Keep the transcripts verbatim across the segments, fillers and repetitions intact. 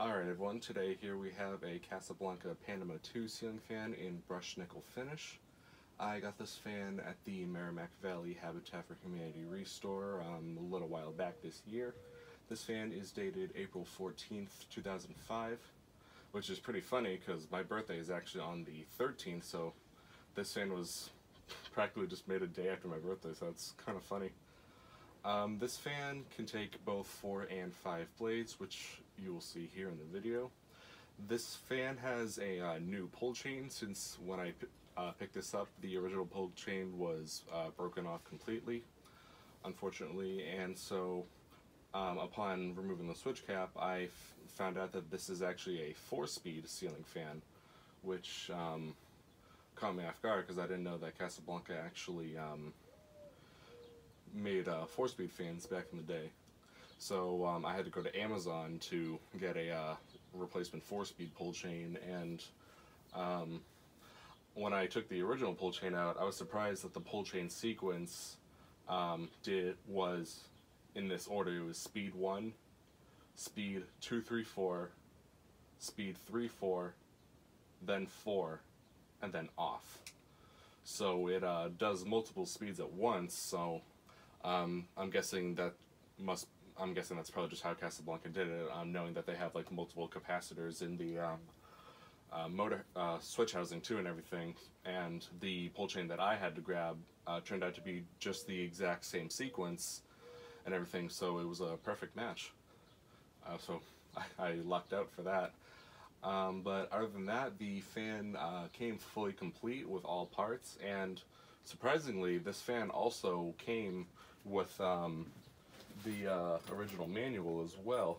Alright everyone, today here we have a Casablanca Panama two ceiling fan in brushed nickel finish. I got this fan at the Merrimack Valley Habitat for Humanity Restore um, a little while back this year. This fan is dated April fourteenth, two thousand five, which is pretty funny because my birthday is actually on the thirteenth, so this fan was practically just made a day after my birthday, so that's kind of funny. Um, this fan can take both four and five blades, which you will see here in the video. This fan has a uh, new pull chain since when I uh, picked this up, the original pull chain was uh, broken off completely, unfortunately, and so um, upon removing the switch cap, I found out that this is actually a four-speed ceiling fan, which um, caught me off guard because I didn't know that Casablanca actually um, made uh, four-speed fans back in the day. So um, I had to go to Amazon to get a uh, replacement four-speed pull chain, and um, when I took the original pull chain out, I was surprised that the pull chain sequence um, did was in this order. It was speed one, speed two, three, four, speed three, four, then four, and then off. So it uh, does multiple speeds at once. So Um, I'm guessing that must. I'm guessing that's probably just how Casablanca did it. Um, knowing that they have like multiple capacitors in the um, uh, motor uh, switch housing too, and everything. And the pull chain that I had to grab uh, turned out to be just the exact same sequence and everything. So it was a perfect match. Uh, so I, I lucked out for that. Um, but other than that, the fan uh, came fully complete with all parts, and surprisingly, this fan also came with um, the uh, original manual as well,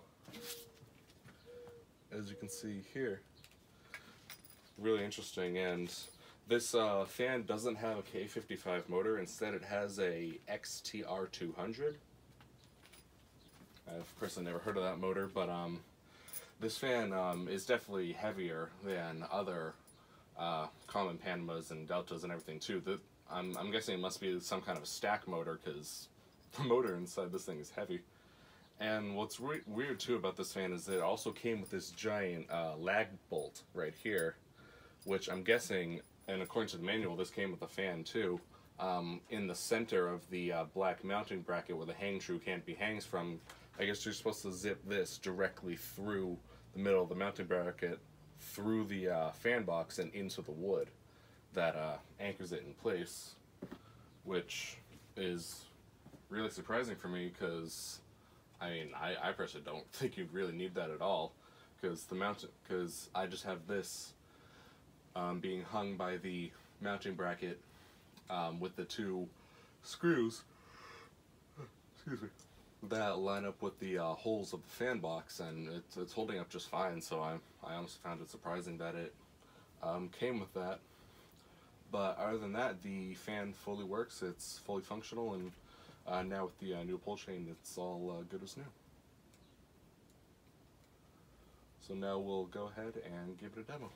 as you can see here. Really interesting. And this uh, fan doesn't have a K fifty-five motor. Instead, it has a X T R two hundred. I've personally never heard of that motor, but um, this fan um, is definitely heavier than other uh, common Panamas and Deltas and everything too. The, I'm, I'm guessing it must be some kind of stack motor, because the motor inside this thing is heavy. And what's re weird too about this fan is that it also came with this giant uh, lag bolt right here, which I'm guessing, and according to the manual, this came with the fan too, um, in the center of the uh, black mounting bracket where the hang true canopy hangs from. I guess you're supposed to zip this directly through the middle of the mounting bracket, through the uh, fan box and into the wood that uh, anchors it in place, which is really surprising for me because I mean I, I personally don't think you really need that at all, because the mountain because I just have this um, being hung by the mounting bracket um, with the two screws excuse me that line up with the uh, holes of the fan box, and it's, it's holding up just fine. So I I honestly found it surprising that it um, came with that. But other than that, the fan fully works, it's fully functional, and uh, now with the uh, new pull chain, it's all uh, good as new. So now we'll go ahead and give it a demo.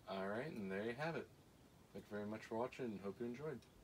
Alright, and there you have it. Thank you very much for watching, and hope you enjoyed.